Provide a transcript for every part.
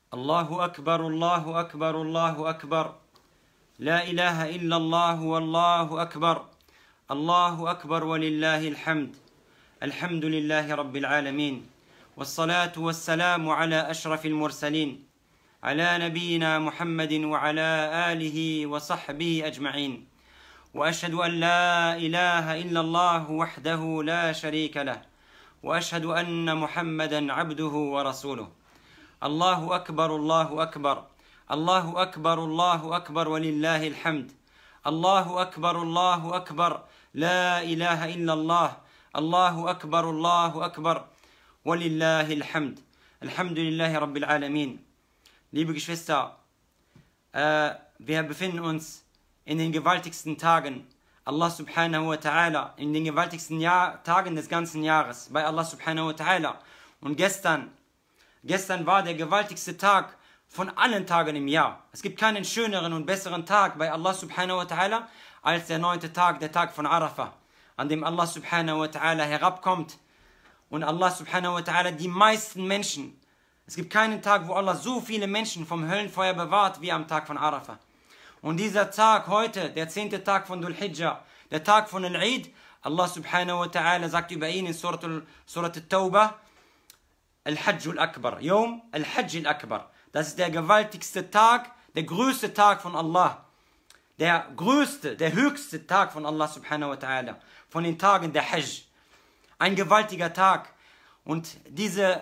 الله أكبر الله أكبر الله أكبر لا إله إلا الله والله أكبر الله أكبر ولله الحمد الحمد لله رب العالمين والصلاة والسلام على أشرف المرسلين على نبينا محمد وعلى آله وصحبه أجمعين وأشهد أن لا إله إلا الله وحده لا شريك له وأشهد أن محمدا عبده ورسوله الله أكبر الله أكبر الله أكبر الله أكبر ولله الحمد الله أكبر الله أكبر لا إله إلا الله الله أكبر الله أكبر ولله الحمد الحمد لله رب العالمين. Liebe Geschwister, wir befinden uns in den gewaltigsten Tagen Allah subhanahu wa ta'ala, in den gewaltigsten Tagen des ganzen Jahres bei Allah subhanahu wa ta'ala. Und gestern war der gewaltigste Tag von allen Tagen im Jahr. Es gibt keinen schöneren und besseren Tag bei Allah subhanahu wa ta'ala als der 9. Tag, der Tag von Arafah, an dem Allah subhanahu wa ta'ala herabkommt und Allah subhanahu wa ta'ala die meisten Menschen, es gibt keinen Tag, wo Allah so viele Menschen vom Höllenfeuer bewahrt wie am Tag von Arafah. Und dieser Tag heute, der 10. Tag von Dhul Hijjah, der Tag von Al-Eid, Allah subhanahu wa ta'ala sagt über ihn in Surat Al-Tawbah, Al-Hajj al-Akbar, Yom Al-Hajj al-Akbar. Das ist der gewaltigste Tag, der größte Tag von Allah. Der größte, der höchste Tag von Allah subhanahu wa ta'ala. Von den Tagen der Hajj. Ein gewaltiger Tag. Und dieser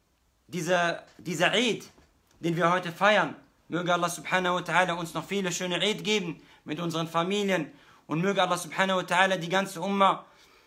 Eid, den wir heute feiern, möge Allah subhanahu wa ta'ala uns noch viele schöne Eid geben mit unseren Familien. Und möge Allah subhanahu wa ta'ala die ganze Ummah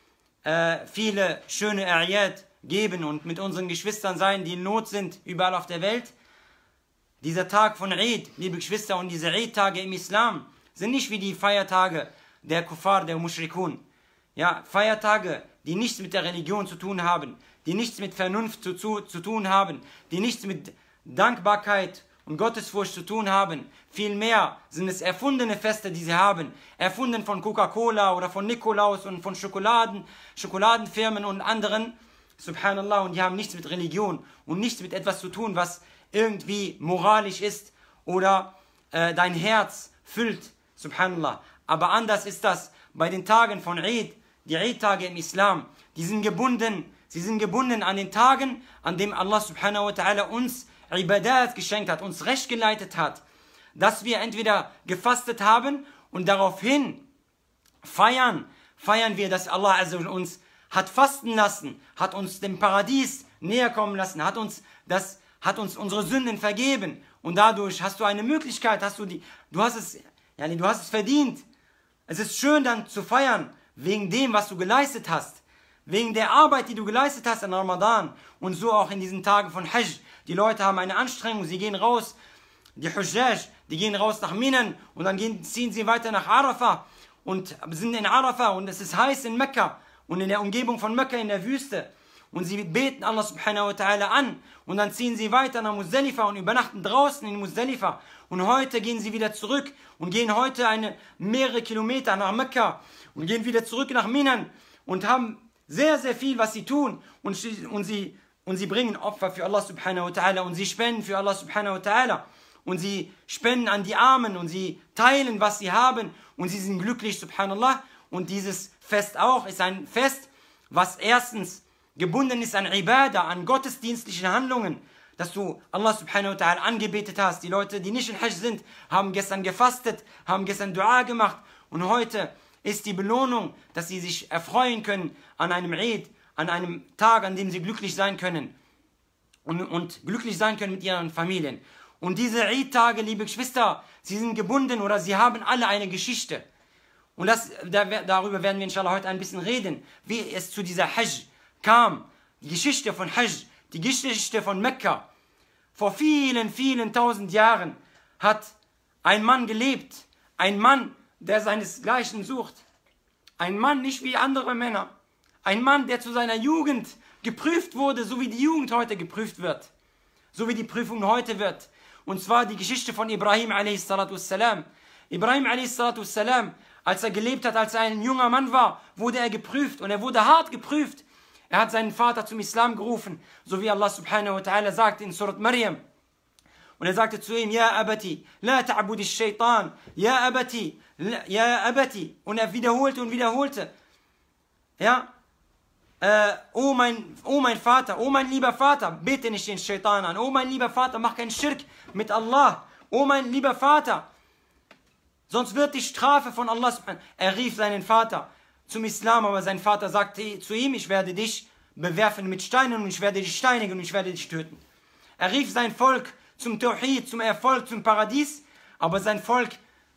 viele schöne A'yad geben und mit unseren Geschwistern sein, die in Not sind, überall auf der Welt. Dieser Tag von Eid, liebe Geschwister, und diese Eid-Tage im Islam sind nicht wie die Feiertage der Kuffar, der Mushrikun. Ja, Feiertage, die nichts mit der Religion zu tun haben, die nichts mit Vernunft zu tun haben, die nichts mit Dankbarkeit und Gottesfurcht zu tun haben. Vielmehr sind es erfundene Feste, die sie haben. Erfunden von Coca-Cola oder von Nikolaus und von Schokoladenfirmen und anderen. Subhanallah, und die haben nichts mit Religion und nichts mit etwas zu tun, was irgendwie moralisch ist oder dein Herz füllt. Subhanallah. Aber anders ist das bei den Tagen von Eid, die Eid-Tage im Islam. Sie sind gebunden an den Tagen, an dem Allah subhanahu wa ta'ala uns Ibadat geschenkt hat, uns recht geleitet hat, dass wir entweder gefastet haben und daraufhin feiern wir, dass Allah also uns hat fasten lassen, hat uns dem Paradies näher kommen lassen, hat uns unsere Sünden vergeben, und dadurch hast du eine Möglichkeit, du hast es verdient. Es ist schön dann zu feiern, wegen dem, was du geleistet hast, wegen der Arbeit, die du geleistet hast in Ramadan, und so auch in diesen Tagen von Hajj. Die Leute haben eine Anstrengung, sie gehen raus, die Hujjaj, die gehen raus nach Minan und dann ziehen sie weiter nach Arafah und sind in Arafah, und es ist heiß in Mekka und in der Umgebung von Mekka in der Wüste. Und sie beten Allah subhanahu wa ta'ala an und dann ziehen sie weiter nach Muzdalifa und übernachten draußen in Muzdalifa. Und heute gehen sie wieder zurück und gehen heute mehrere Kilometer nach Mekka und gehen wieder zurück nach Minan und haben sehr, sehr viel, was sie tun. Und sie bringen Opfer für Allah subhanahu wa ta'ala und sie spenden für Allah subhanahu wa ta'ala. Und sie spenden an die Armen und sie teilen, was sie haben, und sie sind glücklich, subhanallah. Und dieses Fest auch ist ein Fest, was erstens gebunden ist an Ibadah, an gottesdienstlichen Handlungen, dass du Allah subhanahu wa ta'ala angebetet hast. Die Leute, die nicht in Hajj sind, haben gestern gefastet, haben gestern Dua gemacht, und heute ist die Belohnung, dass sie sich erfreuen können an einem Eid, an einem Tag, an dem sie glücklich sein können und glücklich sein können mit ihren Familien. Und diese Eid-Tage, liebe Geschwister, sie sind gebunden oder sie haben alle eine Geschichte. Und darüber werden wir inshallah heute ein bisschen reden, wie es zu dieser Hajj kam. Die Geschichte von Hajj, die Geschichte von Mekka. Vor vielen, vielen tausend Jahren hat ein Mann gelebt. Ein Mann, der seinesgleichen sucht. Ein Mann nicht wie andere Männer. Ein Mann, der zu seiner Jugend geprüft wurde, so wie die Jugend heute geprüft wird. So wie die Prüfung heute wird. Und zwar die Geschichte von Ibrahim a.s. Ibrahim a.s., als er gelebt hat, als er ein junger Mann war, wurde er geprüft, und er wurde hart geprüft. Er hat seinen Vater zum Islam gerufen, so wie Allah subhanahu wa ta'ala sagt in Surat Maryam. Und er sagte zu ihm, Ja Abati, la ta'budi shaitan, Ja Abati, Ja Abati. Und er wiederholte und wiederholte. Ja, oh mein Vater, oh mein lieber Vater, bete nicht den Shaitan an. Oh mein lieber Vater, mach keinen Schirk mit Allah. Oh mein lieber Vater, sonst wird die Strafe von Allah. Er rief seinen Vater zum Islam, aber sein Vater sagte zu ihm, ich werde dich bewerfen mit Steinen und ich werde dich steinigen und ich werde dich töten. Er rief sein Volk zum Tawhid, zum Erfolg, zum Paradies, aber sein Volk,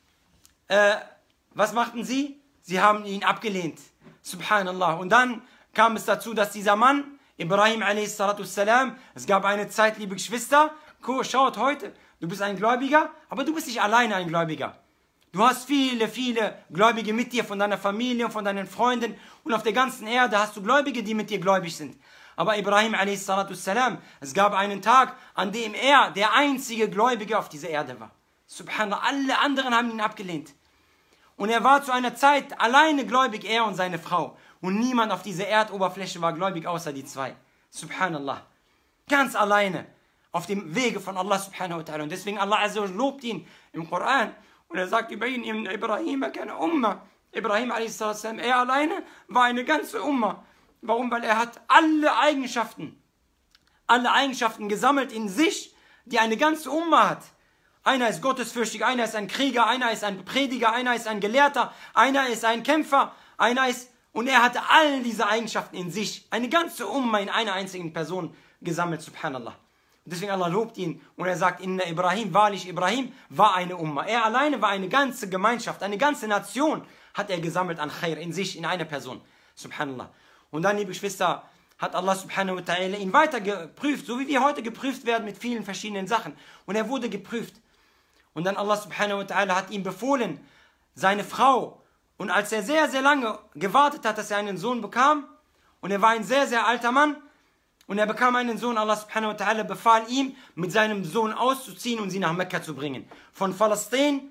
was machten sie? Sie haben ihn abgelehnt. Subhanallah. Und dann kam es dazu, dass dieser Mann, Ibrahim a.s., es gab eine Zeit, liebe Geschwister, schaut heute, du bist ein Gläubiger, aber du bist nicht alleine ein Gläubiger. Du hast viele, viele Gläubige mit dir, von deiner Familie und von deinen Freunden, und auf der ganzen Erde hast du Gläubige, die mit dir gläubig sind. Aber Ibrahim a.s., es gab einen Tag, an dem er der einzige Gläubige auf dieser Erde war. Subhanallah, alle anderen haben ihn abgelehnt. Und er war zu einer Zeit alleine gläubig, er und seine Frau. Und niemand auf dieser Erdoberfläche war gläubig, außer die zwei. Subhanallah. Ganz alleine auf dem Wege von Allah subhanahu wa ta'ala. Und deswegen Allah Azza wa Jalla lobt ihn im Koran. Und er sagt über ihn, Ibrahim, keine Umma. Ibrahim a.s., er alleine war eine ganze Umma. Warum? Weil er hat alle Eigenschaften gesammelt in sich, die eine ganze Umma hat. Einer ist gottesfürchtig, einer ist ein Krieger, einer ist ein Prediger, einer ist ein Gelehrter, einer ist ein Kämpfer, und er hatte all diese Eigenschaften in sich. Eine ganze Umma in einer einzigen Person gesammelt, subhanallah. Deswegen Allah lobt ihn und er sagt, Inna Ibrahim, wahrlich Ibrahim war eine Umma. Er alleine war eine ganze Gemeinschaft, eine ganze Nation hat er gesammelt an Khair in sich, in einer Person. Subhanallah. Und dann, liebe Geschwister, hat Allah subhanahu wa ta'ala ihn weiter geprüft, so wie wir heute geprüft werden mit vielen verschiedenen Sachen. Und er wurde geprüft. Und dann Allah subhanahu wa ta'ala hat ihm befohlen, seine Frau, und als er sehr, sehr lange gewartet hat, dass er einen Sohn bekam, und er war ein sehr, sehr alter Mann, und er bekam einen Sohn, Allah subhanahu wa ta'ala befahl ihm, mit seinem Sohn auszuziehen und sie nach Mekka zu bringen. Von Palästina,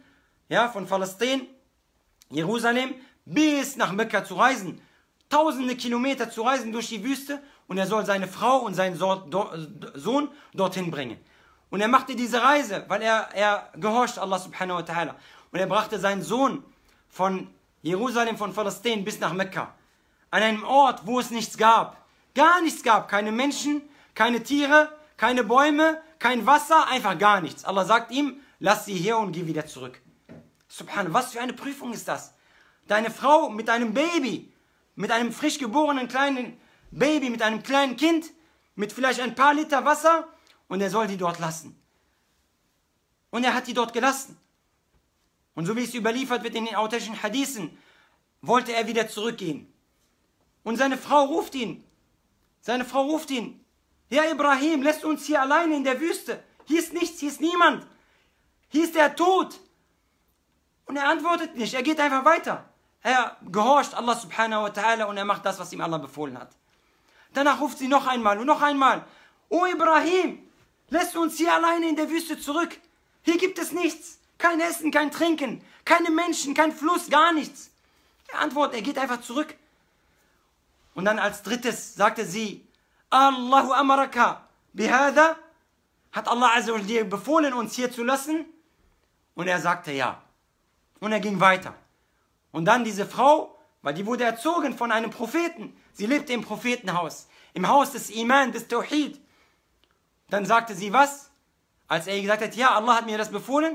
Jerusalem, bis nach Mekka zu reisen. Tausende Kilometer zu reisen durch die Wüste, und er soll seine Frau und seinen Sohn dorthin bringen. Und er machte diese Reise, weil er gehorcht Allah subhanahu wa ta'ala. Und er brachte seinen Sohn von Jerusalem, von Palästina bis nach Mekka. An einem Ort, wo es nichts gab. Gar nichts gab. Keine Menschen, keine Tiere, keine Bäume, kein Wasser, einfach gar nichts. Allah sagt ihm, lass sie hier und geh wieder zurück. Subhanallah, was für eine Prüfung ist das? Deine Frau mit einem Baby, mit einem frisch geborenen kleinen Baby, mit einem kleinen Kind, mit vielleicht ein paar Liter Wasser, und er soll die dort lassen. Und er hat die dort gelassen. Und so wie es überliefert wird in den authentischen Hadithen, wollte er wieder zurückgehen. Und seine Frau ruft ihn. Ja Ibrahim, lässt uns hier alleine in der Wüste. Hier ist nichts, hier ist niemand. Hier ist der Tod. Und er antwortet nicht, er geht einfach weiter. Er gehorcht Allah subhanahu wa ta'ala und er macht das, was ihm Allah befohlen hat. Danach ruft sie noch einmal und noch einmal. Oh Ibrahim, lässt uns hier alleine in der Wüste zurück. Hier gibt es nichts. Kein Essen, kein Trinken, keine Menschen, kein Fluss, gar nichts. Er antwortet, er geht einfach zurück. Und dann als drittes sagte sie, Allahu amaraka bihada, hat Allah Azza wa Jalla dir befohlen, uns hier zu lassen? Und er sagte ja. Und er ging weiter. Und dann diese Frau, weil die wurde erzogen von einem Propheten. Sie lebte im Prophetenhaus, im Haus des Iman, des Tawhid. Dann sagte sie was? Als er gesagt hat, ja, Allah hat mir das befohlen,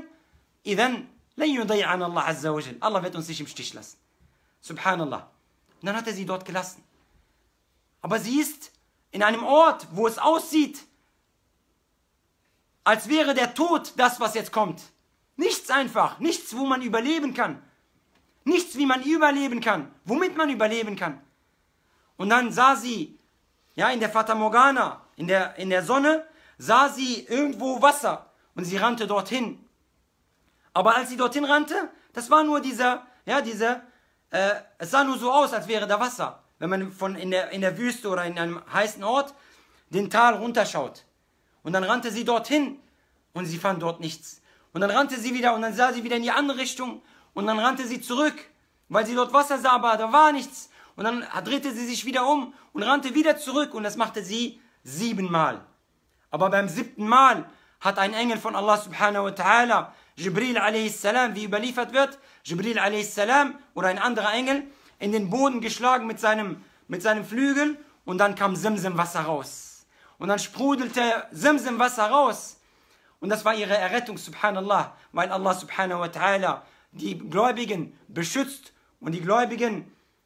Allah Azza wa Jalla. Allah wird uns nicht im Stich lassen. Subhanallah. Und dann hat er sie dort gelassen. Aber sie ist in einem Ort, wo es aussieht, als wäre der Tod das, was jetzt kommt. Nichts einfach, nichts, wo man überleben kann. Nichts, wie man überleben kann, womit man überleben kann. Und dann sah sie, ja, in der Fata Morgana, in der Sonne, sah sie irgendwo Wasser und sie rannte dorthin. Aber als sie dorthin rannte, das war nur es sah nur so aus, als wäre da Wasser. Wenn man in der Wüste oder in einem heißen Ort den Tal runterschaut. Und dann rannte sie dorthin und sie fand dort nichts. Und dann rannte sie wieder und dann sah sie wieder in die andere Richtung und dann rannte sie zurück, weil sie dort Wasser sah, aber da war nichts. Und dann drehte sie sich wieder um und rannte wieder zurück und das machte sie 7 Mal. Aber beim 7. Mal hat ein Engel von Allah subhanahu wa ta'ala, Jibril a.s., wie überliefert wird, Jibril a.s. oder ein anderer Engel, in den Boden geschlagen mit seinem Flügel und dann kam Simsim-Wasser raus. Und dann sprudelte Simsim-Wasser raus. Und das war ihre Errettung, subhanallah, weil Allah subhanahu wa ta'ala die Gläubigen beschützt und die Gläubigen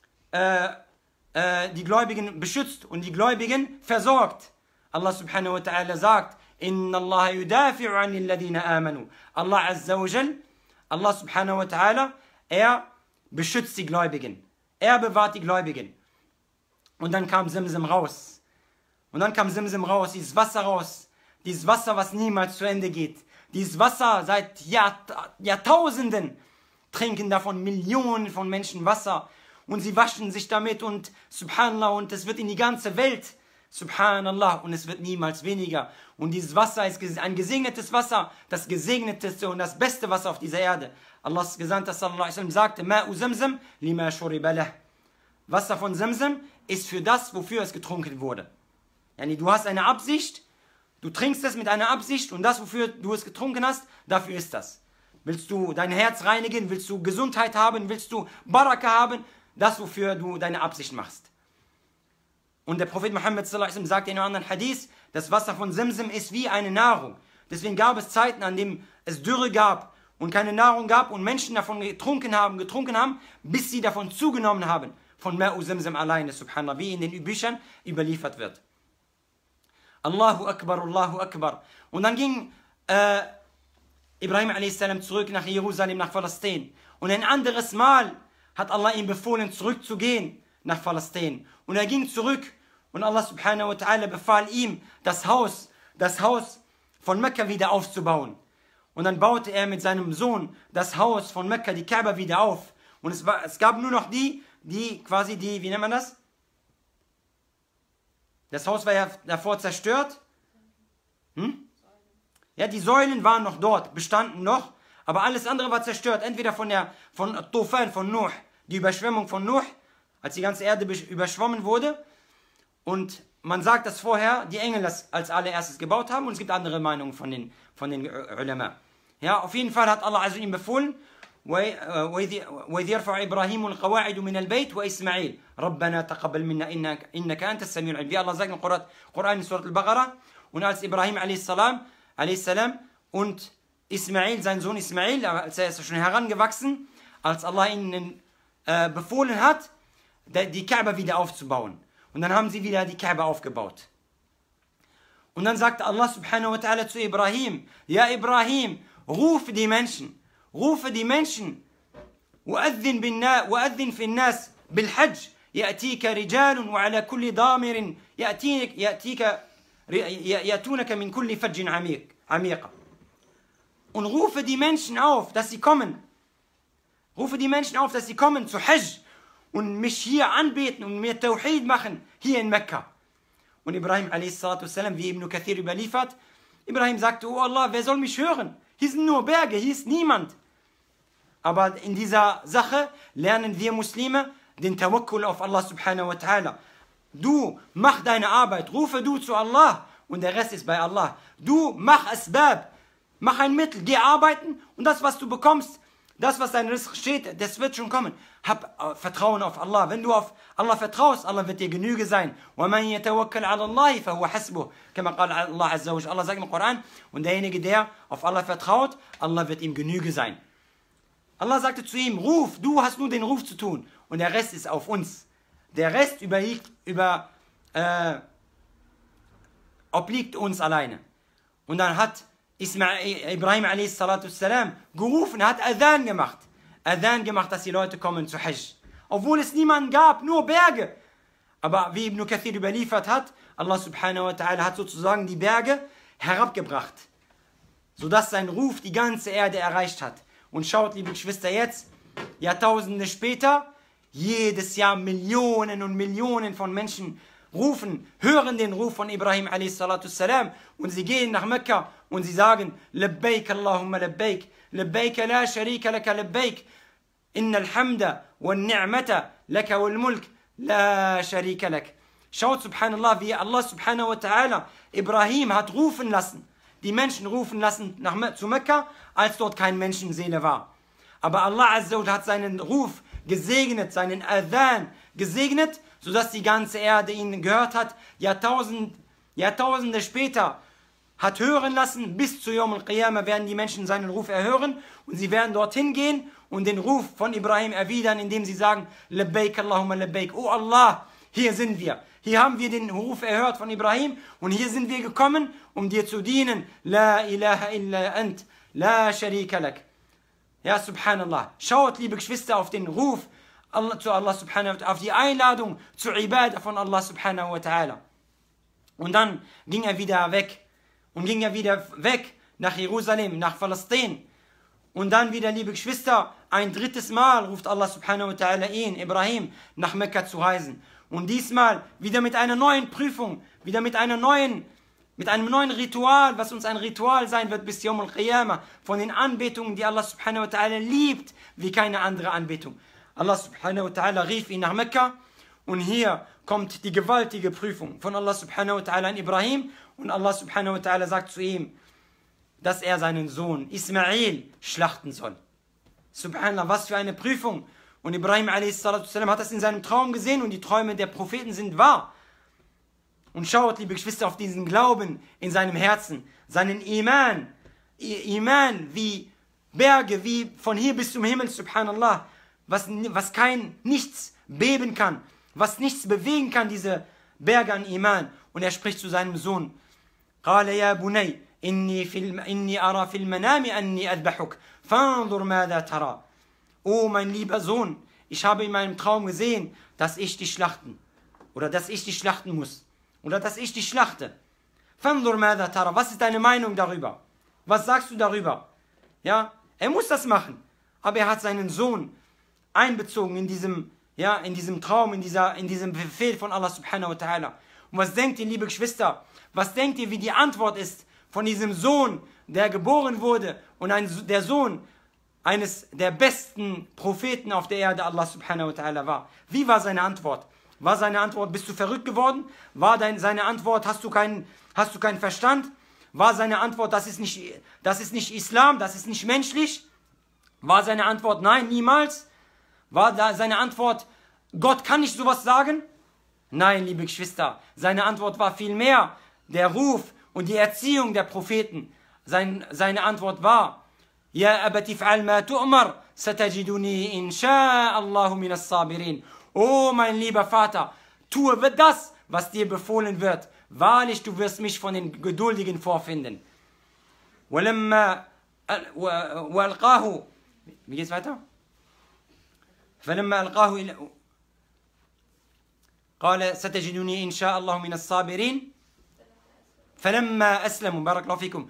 beschützt und die Gläubigen versorgt. Allah subhanahu wa ta'ala sagt, Inna Allah yudafi'u anil ladina amanu. Allah azza wa jal, Allah subhanahu wa ta'ala, er beschützt die Gläubigen. Er bewahrt die Gläubigen. Und dann kam Simsim raus. Und dann kam Simsim raus, dieses Wasser raus. Dieses Wasser, was niemals zu Ende geht. Dieses Wasser seit Jahrtausenden trinken davon Millionen von Menschen Wasser. Und sie waschen sich damit und subhanallah, und es wird in die ganze Welt, subhanallah, und es wird niemals weniger. Und dieses Wasser ist ein gesegnetes Wasser, das gesegneteste und das beste Wasser auf dieser Erde. Allahs Gesandter sallallahu alaihi wasallam sagte, Ma'u Zamzam lima shuriba lah. Wasser von Zamzam ist für das, wofür es getrunken wurde. Yani du hast eine Absicht, du trinkst es mit einer Absicht und das, wofür du es getrunken hast, dafür ist das. Willst du dein Herz reinigen, willst du Gesundheit haben, willst du Baraka haben, das, wofür du deine Absicht machst. Und der Prophet Muhammad sallallahu alaihi wasallam sagt in einem anderen Hadith, das Wasser von Simsim ist wie eine Nahrung. Deswegen gab es Zeiten, an denen es Dürre gab und keine Nahrung gab und Menschen davon getrunken haben, bis sie davon zugenommen haben. Von Ma'u Simsim alleine, subhanallah, wie in den Büchern überliefert wird. Allahu Akbar, Allahu Akbar. Und dann ging Ibrahim a.s. zurück nach Jerusalem, nach Palästina. Und ein anderes Mal hat Allah ihm befohlen, zurückzugehen nach Palästina. Und er ging zurück und Allah subhanahu wa ta'ala befahl ihm, das Haus von Mekka wieder aufzubauen. Und dann baute er mit seinem Sohn das Haus von Mekka, die Kaaba, wieder auf. Und es gab nur noch wie nennt man das? Das Haus war ja davor zerstört. Ja, die Säulen waren noch dort, bestanden noch, aber alles andere war zerstört. Entweder von Tufan, von Nuh, die Überschwemmung von Nuh, als die ganze Erde überschwommen wurde. Und man sagt, dass vorher die Engel das als allererstes gebaut haben, und es gibt andere Meinungen von den Ulama. Ja, auf jeden Fall hat Allah also ihm befohlen, وإذ يرفع إبراهيم القواعد من البيت وإسماعيل ربنا تقبل منا إنك أنت السميع العليم. Wie Allah sagt im Koran in Surat al-Baqarah, und als Ibrahim a.s. und Ismail, sein Sohn Ismail, als er ist schon herangewachsen, als Allah ihnen befohlen hat, die Kaaba wieder aufzubauen. Und dann haben sie wieder die Kaaba aufgebaut. Und dann sagte Allah subhanahu wa ta'ala zu Ibrahim, ja Ibrahim, rufe die Menschen, وأذن في الناس بالحج يأتيك رجال وعلى كل ضامر يأتونك من كل فج عميق. Und rufe die Menschen auf, dass sie kommen. Rufe die Menschen auf, dass sie kommen zu Hajj und mich hier anbeten und mir Tawhid machen, hier in Mekka. Und Ibrahim a.s., wie Ibn Kathir überliefert, Ibrahim sagte, oh Allah, wer soll mich hören? Hier sind nur Berge, hier ist niemand. Aber in dieser Sache lernen wir Muslime den Tawakkul auf Allah subhanahu wa ta'ala. Du mach deine Arbeit, rufe du zu Allah und der Rest ist bei Allah. Du mach Asbab, mach ein Mittel, geh arbeiten und das, was du bekommst, das, was dein Rizq steht, das wird schon kommen. Hab Vertrauen auf Allah. Wenn du auf Allah vertraust, Allah wird dir Genüge sein. وَمَنْ يَتَوَكَّلْ عَلَى اللَّهِ فَهُوَ حَسْبُهُ كما قال Allah azza wa jalla. Allah sagt im Koran, und derjenige, der auf Allah vertraut, Allah wird ihm Genüge sein. Allah sagte zu ihm, ruf, du hast nur den Ruf zu tun und der Rest ist auf uns. Der Rest obliegt uns alleine. Und dann hat Ibrahim a.s. gerufen, hat Adhan gemacht, dass die Leute kommen zu Hajj. Obwohl es niemanden gab, nur Berge. Aber wie Ibn Kathir überliefert hat, Allah subhanahu wa ta'ala hat sozusagen die Berge herabgebracht, sodass sein Ruf die ganze Erde erreicht hat. Und schaut, liebe Geschwister, jetzt, Jahrtausende später, jedes Jahr Millionen und Millionen von Menschen hören den Ruf von Ibrahim a.s. und sie gehen nach Mekka und sie sagen, Labbaik Allahumma Labbaik, Labbaik la sharika laka Labbaik, innal hamda wal ni'mata laka wal mulk la sharika lak. Schaut, subhanallah, wie Allah subhanahu wa ta'ala Ibrahim hat rufen lassen. die Menschen rufen lassen zu Mekka, als dort keine Menschenseele war. Aber Allah Azza wa Jalla hat seinen Ruf gesegnet, seinen Adhan gesegnet, sodass die ganze Erde ihn gehört hat, Jahrtausende später hat hören lassen, bis zu Yawm al-Qiyamah werden die Menschen seinen Ruf erhören und sie werden dorthin gehen und den Ruf von Ibrahim erwidern, indem sie sagen, Labbaik Allahumma Labbaik, oh Allah, hier sind wir. Hier haben wir den Ruf erhört von Ibrahim und hier sind wir gekommen, um dir zu dienen. La ilaha illa ant, la sharika lak. Ja, subhanallah. Schaut, liebe Geschwister, auf den Ruf zu Allah subhanahu wa ta'ala, auf die Einladung zur Ibadah von Allah subhanahu wa ta'ala. Und dann ging er wieder weg. Und ging er wieder weg nach Jerusalem, nach Palästina. Und dann wieder, liebe Geschwister, ein drittes Mal ruft Allah subhanahu wa ta'ala ihn, Ibrahim, nach Mekka zu reisen. Und diesmal wieder mit einer neuen Prüfung, wieder mit einem neuen Ritual, was uns ein Ritual sein wird bis Yawm al-Qiyamah, von den Anbetungen, die Allah subhanahu wa ta'ala liebt, wie keine andere Anbetung. Allah subhanahu wa ta'ala rief ihn nach Mekka und hier kommt die gewaltige Prüfung von Allah subhanahu wa ta'ala an Ibrahim und Allah subhanahu wa ta'ala sagt zu ihm, dass er seinen Sohn Ismail schlachten soll. Subhanallah, was für eine Prüfung. Und Ibrahim a.s. hat das in seinem Traum gesehen und die Träume der Propheten sind wahr. Und schaut, liebe Geschwister, auf diesen Glauben in seinem Herzen, seinen Iman wie Berge, wie von hier bis zum Himmel, subhanallah, was nichts beben kann, was nichts bewegen kann, diese Berge an Iman. Und er spricht zu seinem Sohn, قال يا بني إني أرى في المنام أني أذبحك فانظر ماذا ترى. Oh, mein lieber Sohn, ich habe in meinem Traum gesehen, dass ich dich schlachten oder dass ich dich schlachten muss oder dass ich dich schlachte. فانظر ماذا ترى. Was ist deine Meinung darüber? Was sagst du darüber? Ja, er muss das machen, aber er hat seinen Sohn einbezogen in diesem Traum, in diesem Befehl von Allah subhanahu wa ta'ala. Und was denkt ihr, liebe Geschwister? Was denkt ihr, wie die Antwort ist von diesem Sohn, der geboren wurde und der Sohn eines der besten Propheten auf der Erde, Allah subhanahu wa ta'ala war? Wie war seine Antwort? War seine Antwort, bist du verrückt geworden? War seine Antwort, hast du keinen Verstand? War seine Antwort, das ist nicht Islam, das ist nicht menschlich? War seine Antwort, nein, niemals? War seine Antwort, Gott kann nicht sowas sagen? Nein, liebe Geschwister, seine Antwort war vielmehr der Ruf und die Erziehung der Propheten. Seine Antwort war, Ya abati fa'al ma tu'mar, satajiduni insha Allahu minas sabirin. Oh, mein lieber Vater, tue das, was dir befohlen wird. Wahrlich, du wirst mich von den Geduldigen vorfinden. Wie geht's weiter? فلما ألقاه قال ستجدني إن شاء الله من الصابرين فلما أسلموا بارك الله فيكم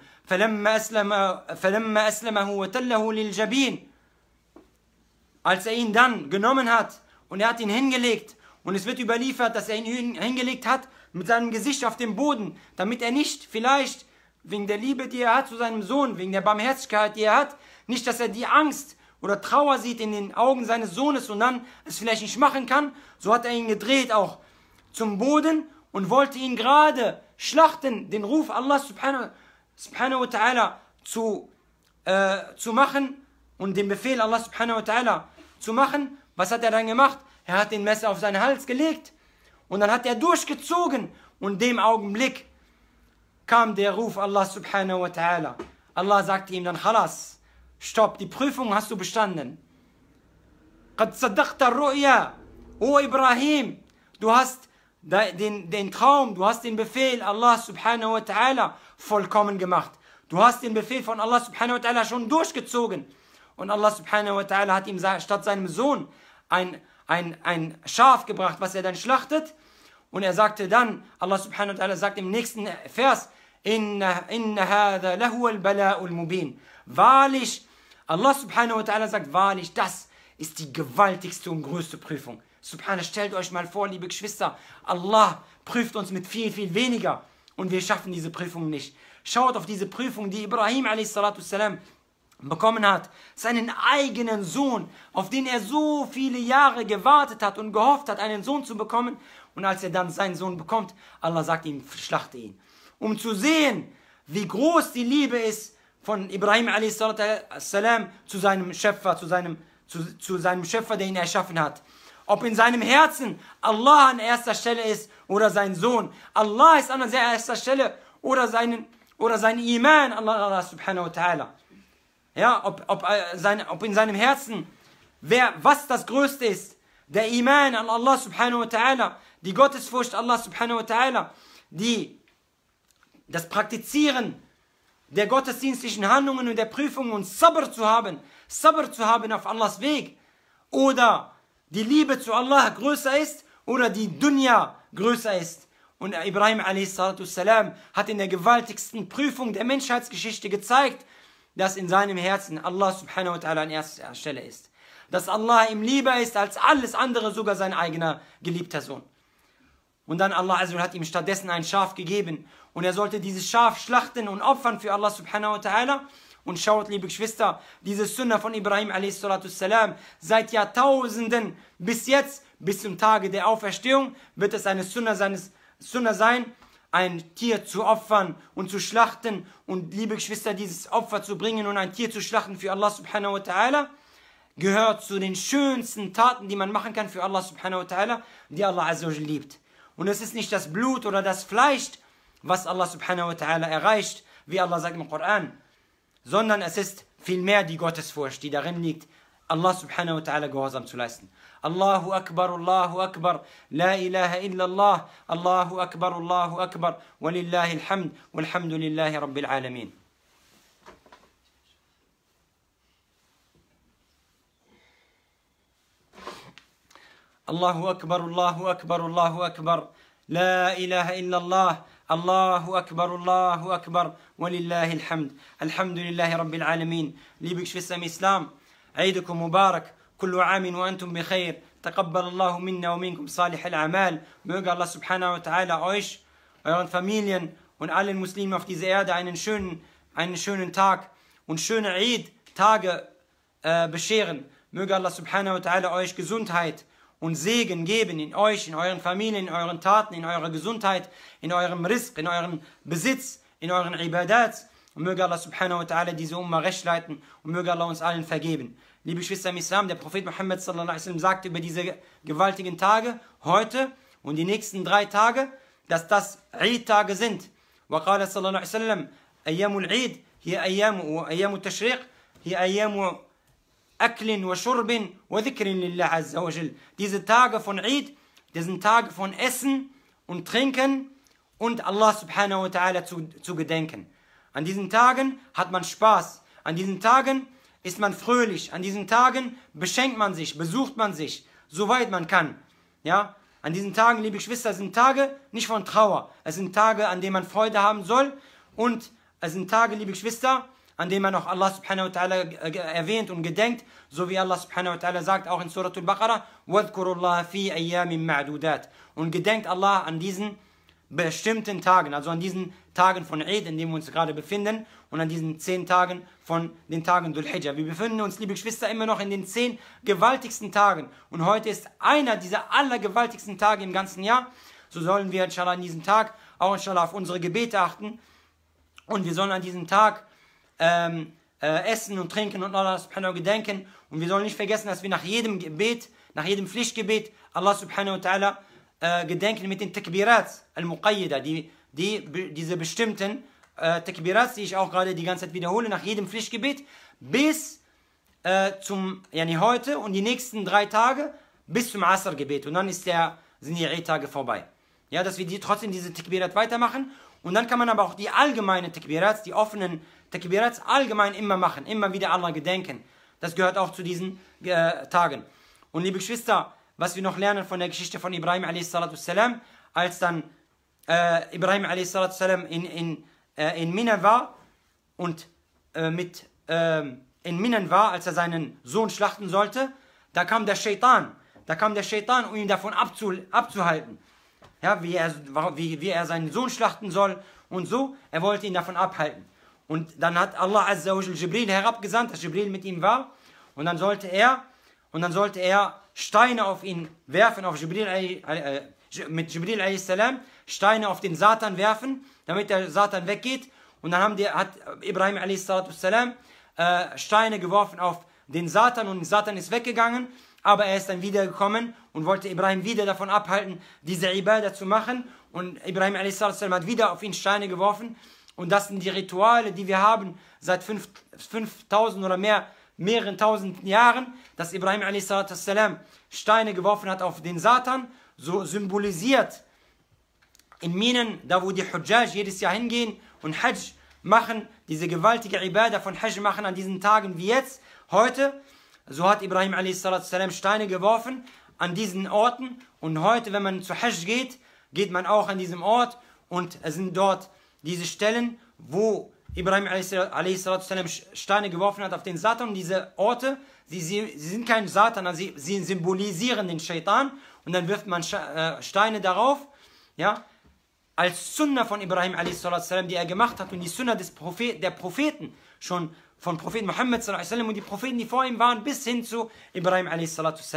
فلما أسلمه وتله للجبين. Als ihn dann genommen hat und er hat ihn hingelegt und es wird überliefert, dass er ihn hingelegt hat mit seinem Gesicht auf dem Boden, damit er nicht vielleicht wegen der Liebe, die er hat zu seinem Sohn, wegen der Barmherzigkeit, die er hat, nicht, dass er die Angst oder Trauer sieht in den Augen seines Sohnes und dann es vielleicht nicht machen kann, so hat er ihn gedreht auch zum Boden und wollte ihn gerade schlachten, den Ruf Allah subhanahu wa ta'ala zu machen und den Befehl Allah subhanahu wa ta'ala zu machen. Was hat er dann gemacht? Er hat den Messer auf seinen Hals gelegt und dann hat er durchgezogen und in dem Augenblick kam der Ruf Allah subhanahu wa ta'ala. Allah sagte ihm dann, Khalas, stopp, die Prüfung hast du bestanden. Qad saddaqta ar-ru'ya. O Ibrahim, du hast den Traum, du hast den Befehl Allah subhanahu wa ta'ala vollkommen gemacht. Du hast den Befehl von Allah subhanahu wa ta'ala schon durchgezogen. Und Allah subhanahu wa ta'ala hat ihm statt seinem Sohn ein Schaf gebracht, was er dann schlachtet. Und er sagte dann, Allah subhanahu wa ta'ala sagt im nächsten Vers, Inna hadha lahu al-bala'ul mubin. Wahrlich, Allah subhanahu wa ta'ala sagt, wahrlich, das ist die gewaltigste und größte Prüfung. Subhanallah, stellt euch mal vor, liebe Geschwister, Allah prüft uns mit viel, viel weniger und wir schaffen diese Prüfung nicht. Schaut auf diese Prüfung, die Ibrahim a.s. bekommen hat, seinen eigenen Sohn, auf den er so viele Jahre gewartet hat und gehofft hat, einen Sohn zu bekommen. Und als er dann seinen Sohn bekommt, Allah sagt ihm, schlachte ihn. Um zu sehen, wie groß die Liebe ist von Ibrahim a.s. zu seinem Schöpfer, zu seinem Schöpfer, der ihn erschaffen hat. Ob in seinem Herzen Allah an erster Stelle ist oder sein Sohn. Allah ist an erster Stelle oder sein Iman, Allah subhanahu wa ta'ala. Ja, ob in seinem Herzen, was das Größte ist, der Iman an Allah subhanahu wa ta'ala, die Gottesfurcht Allah subhanahu wa ta'ala, das Praktizieren der gottesdienstlichen Handlungen und der Prüfungen und Sabr zu haben auf Allahs Weg, oder die Liebe zu Allah größer ist oder die Dunya größer ist. Und Ibrahim a.s. hat in der gewaltigsten Prüfung der Menschheitsgeschichte gezeigt, dass in seinem Herzen Allah subhanahu wa ta'ala an erster Stelle ist. Dass Allah ihm lieber ist als alles andere, sogar sein eigener geliebter Sohn. Und dann Allah hat ihm stattdessen ein Schaf gegeben. Und er sollte dieses Schaf schlachten und opfern für Allah subhanahu wa ta'ala. Und schaut, liebe Geschwister, diese Sunna von Ibrahim a.s. seit Jahrtausenden bis jetzt, bis zum Tage der Auferstehung, wird es eine Sunna sein, ein Tier zu opfern und zu schlachten. Und liebe Geschwister, dieses Opfer zu bringen und ein Tier zu schlachten für Allah subhanahu wa ta'ala, gehört zu den schönsten Taten, die man machen kann für Allah subhanahu wa ta'ala, die Allah azza wa jalla liebt. Und es ist nicht das Blut oder das Fleisch, was Allah subhanahu wa ta'ala erreicht, wie Allah sagt im Koran, sondern es ist vielmehr die Gottesfurcht, die darin liegt, Allah subhanahu wa ta'ala gehorsam zu leisten. Allahu Akbar, la ilaha illallah, Allahu Akbar, walillahi alhamd, walhamdulillahi rabbil alamin. Allahu Akbar, la ilaha illallah, Allahu Akbar, walillahi alhamd, alhamdulillahi rabbil alamin. Liebe Geschwister im Islam, Eidukum Mubarak, kullu amin wa antum bi khair, taqabbal Allahu minna wa minkum salih al-amal. Möge Allah subhanahu wa ta'ala euch, euren Familien und allen Muslimen auf dieser Erde einen schönen Tag und schöne Eid-Tage bescheren. Möge Allah subhanahu wa ta'ala euch Gesundheit und Segen geben in euch, in euren Familien, in euren Taten, in eurer Gesundheit, in eurem Rizq, in eurem Besitz, in euren Ibadats. Und möge Allah subhanahu wa ta'ala diese Umma recht leiten und möge Allah uns allen vergeben. Liebe Geschwister im Islam, der Prophet Muhammad sallallahu alaihi wasallam sagte über diese gewaltigen Tage, heute und die nächsten 3 Tage, dass das Eid-Tage sind. وقال صلى الله عليه وسلم أيام العيد هي أيام التشريق هي أيام Aklin wa Shurbin wa Dhikrin lillah azza wa jal. Diese Tage von Eid, das sind Tage von Essen und Trinken und Allah subhanahu wa ta'ala zu gedenken. An diesen Tagen hat man Spaß, an diesen Tagen ist man fröhlich, an diesen Tagen beschenkt man sich, besucht man sich, soweit man kann. Ja? An diesen Tagen, liebe Geschwister, sind Tage nicht von Trauer, es sind Tage, an denen man Freude haben soll und es sind Tage, liebe Geschwister, an dem man auch Allah subhanahu wa ta'ala erwähnt und gedenkt, so wie Allah subhanahu wa ta'ala sagt, auch in Surah Al-Baqarah, وَاذْكُرُوا اللَّهَ فِي أَيَّامٍ مَعْدُودَاتٍ. Und gedenkt Allah an diesen bestimmten Tagen, also an diesen Tagen von Eid, in denen wir uns gerade befinden, und an diesen 10 Tagen von den Tagen Dhul Hijjah. Wir befinden uns, liebe Geschwister, immer noch in den 10 gewaltigsten Tagen. Und heute ist einer dieser allergewaltigsten Tage im ganzen Jahr. So sollen wir inshallah an diesem Tag auch inshallah auf unsere Gebete achten. Und wir sollen an diesem Tag essen und trinken und Allah subhanahu wa gedenken. Und wir sollen nicht vergessen, dass wir nach jedem Gebet, nach jedem Pflichtgebet Allah subhanahu wa ta'ala gedenken mit den Takbirats al-Muqayyida, diese bestimmten Takbirats, die ich auch gerade die ganze Zeit wiederhole, nach jedem Pflichtgebet, bis heute und die nächsten 3 Tage bis zum Asr-Gebet. Und dann sind die Eid-Tage vorbei. Ja, dass wir trotzdem diese Takbirat weitermachen. Und dann kann man aber auch die allgemeinen Takbirats, die offenen Takbirats allgemein immer machen, immer wieder Allah gedenken. Das gehört auch zu diesen Tagen. Und liebe Geschwister, was wir noch lernen von der Geschichte von Ibrahim a.s., als dann Ibrahim a.s. in Mina war und in Minan war, als er seinen Sohn schlachten sollte, da kam der Shaitan, um ihn davon abzuhalten. Ja, wie er seinen Sohn schlachten soll und so, er wollte ihn davon abhalten. Und dann hat Allah azza wa jal Jibril herabgesandt, dass Jibril mit ihm war, und dann sollte er Steine auf ihn werfen, mit Jibril a.s. Steine auf den Satan werfen, damit der Satan weggeht, Und dann hat Ibrahim a.s. Steine geworfen auf den Satan und Satan ist weggegangen, aber er ist dann wiedergekommen und wollte Ibrahim wieder davon abhalten, diese Ibadah zu machen. Und Ibrahim a.s. hat wieder auf ihn Steine geworfen. Und das sind die Rituale, die wir haben seit 5000 oder mehreren tausend Jahren, dass Ibrahim a.s. Steine geworfen hat auf den Satan, so symbolisiert in Minen, da wo die Hujjaj jedes Jahr hingehen und Hajj machen, diese gewaltige Ibadah von Hajj machen an diesen Tagen wie jetzt, heute, so hat Ibrahim a.s. Steine geworfen an diesen Orten und heute, wenn man zu Hajj geht, geht man auch an diesem Ort und es sind dort diese Stellen, wo Ibrahim a.s. Steine geworfen hat auf den Satan und diese Orte, sie sind kein Satan, also sie symbolisieren den Shaitan und dann wirft man Steine darauf, ja, als Sunna von Ibrahim a.s., die er gemacht hat und die Sunna der Propheten, schon von Propheten Muhammad und die Propheten, die vor ihm waren, bis hin zu Ibrahim a.s.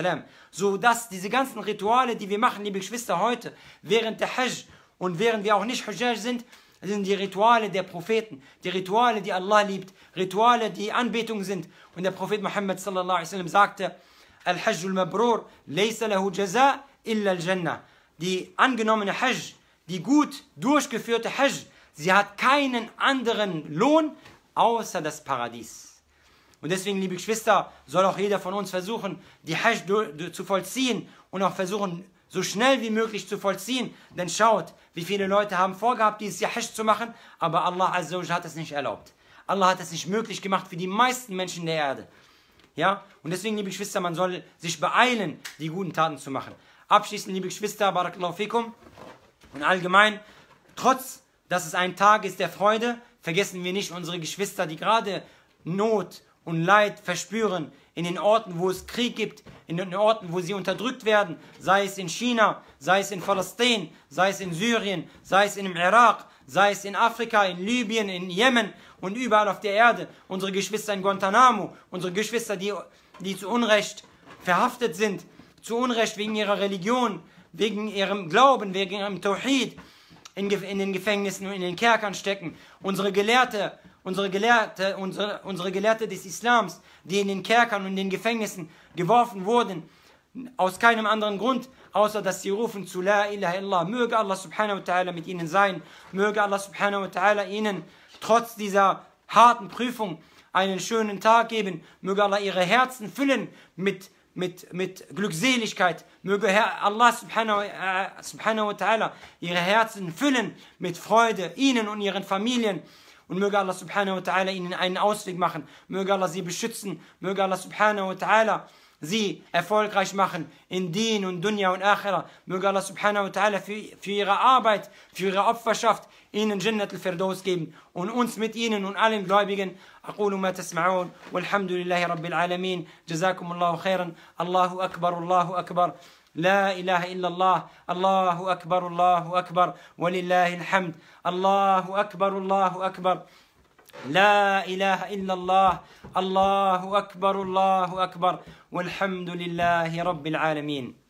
So dass diese ganzen Rituale, die wir machen, liebe Geschwister, heute, während der Hajj und während wir auch nicht Hujjaj sind die Rituale der Propheten, die Rituale, die Allah liebt, Rituale, die Anbetung sind. Und der Prophet Muhammad sagte, Al-Hajjul Mabrur, laysa lahu jaza illa al-Jannah. Die angenommene Hajj, die gut durchgeführte Hajj, sie hat keinen anderen Lohn, außer das Paradies. Und deswegen, liebe Geschwister, soll auch jeder von uns versuchen, die Hajj zu vollziehen und auch versuchen, so schnell wie möglich zu vollziehen. Denn schaut, wie viele Leute haben vorgehabt, dieses Jahr Hajj zu machen, aber Allah Azza wa Jalla hat es nicht erlaubt. Allah hat es nicht möglich gemacht für die meisten Menschen der Erde. Ja? Und deswegen, liebe Geschwister, man soll sich beeilen, die guten Taten zu machen. Abschließend, liebe Geschwister, Barakallahu fikum, und allgemein, trotz, dass es ein Tag ist der Freude, vergessen wir nicht unsere Geschwister, die gerade Not und Leid verspüren, in den Orten, wo es Krieg gibt, in den Orten, wo sie unterdrückt werden, sei es in China, sei es in Palästina, sei es in Syrien, sei es im Irak, sei es in Afrika, in Libyen, in Jemen und überall auf der Erde. Unsere Geschwister in Guantanamo, unsere Geschwister, die zu Unrecht verhaftet sind, zu Unrecht wegen ihrer Religion, wegen ihrem Glauben, wegen ihrem Tawhid, in den Gefängnissen und in den Kerkern stecken. Unsere Gelehrte des Islams, die in den Kerkern und in den Gefängnissen geworfen wurden, aus keinem anderen Grund, außer dass sie rufen zu La ilaha illallah. Möge Allah subhanahu wa ta'ala mit ihnen sein, möge Allah subhanahu wa ta'ala ihnen trotz dieser harten Prüfung einen schönen Tag geben, möge Allah ihre Herzen füllen mit Glückseligkeit, möge Allah subhanahu wa ta'ala ihre Herzen füllen mit Freude, ihnen und ihren Familien. Und möge Allah subhanahu wa ta'ala ihnen einen Ausweg machen. Möge Allah sie beschützen. Möge Allah subhanahu wa ta'ala sie erfolgreich machen in Deen und Dunya und Akhira. Möge Allah subhanahu wa ta'ala für ihre Arbeit, für ihre Opferschaft ihnen Jannat al-Firdaus geben. Und uns mit ihnen und allen Gläubigen. أقول ما تسمعون والحمد لله رب العالمين جزاكم الله خيرا الله أكبر الله أكبر لا إله إلا الله الله أكبر الله أكبر ولله الحمد الله أكبر الله أكبر لا إله إلا الله الله أكبر الله أكبر والحمد لله رب العالمين.